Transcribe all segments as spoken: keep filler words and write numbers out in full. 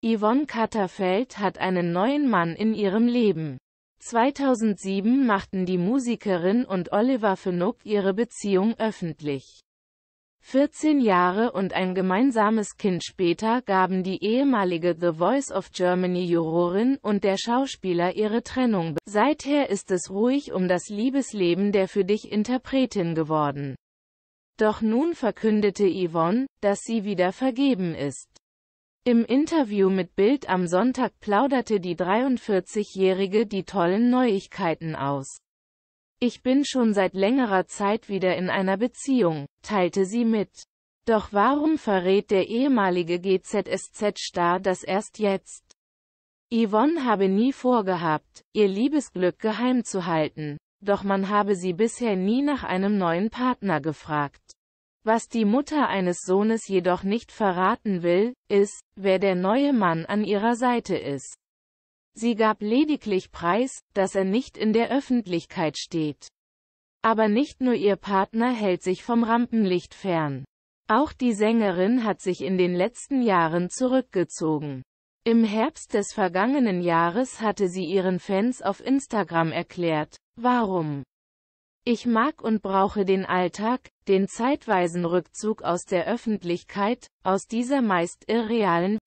Yvonne Katterfeld hat einen neuen Mann in ihrem Leben. zweitausendsieben machten die Musikerin und Oliver Fenuk ihre Beziehung öffentlich. vierzehn Jahre und ein gemeinsames Kind später gaben die ehemalige The Voice of Germany-Jurorin und der Schauspieler ihre Trennung bekannt. Seither ist es ruhig um das Liebesleben der Für dich Interpretin geworden. Doch nun verkündete Yvonne, dass sie wieder vergeben ist. Im Interview mit Bild am Sonntag plauderte die dreiundvierzigjährige die tollen Neuigkeiten aus. Ich bin schon seit längerer Zeit wieder in einer Beziehung, teilte sie mit. Doch warum verrät der ehemalige G Z S Z-Star das erst jetzt? Yvonne habe nie vorgehabt, ihr Liebesglück geheim zu halten, doch man habe sie bisher nie nach einem neuen Partner gefragt. Was die Mutter eines Sohnes jedoch nicht verraten will, ist, wer der neue Mann an ihrer Seite ist. Sie gab lediglich preis, dass er nicht in der Öffentlichkeit steht. Aber nicht nur ihr Partner hält sich vom Rampenlicht fern. Auch die Sängerin hat sich in den letzten Jahren zurückgezogen. Im Herbst des vergangenen Jahres hatte sie ihren Fans auf Instagram erklärt, warum. Ich mag und brauche den Alltag, den zeitweisen Rückzug aus der Öffentlichkeit, aus dieser meist irrealen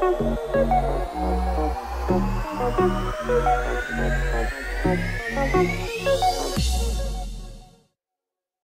Thank you.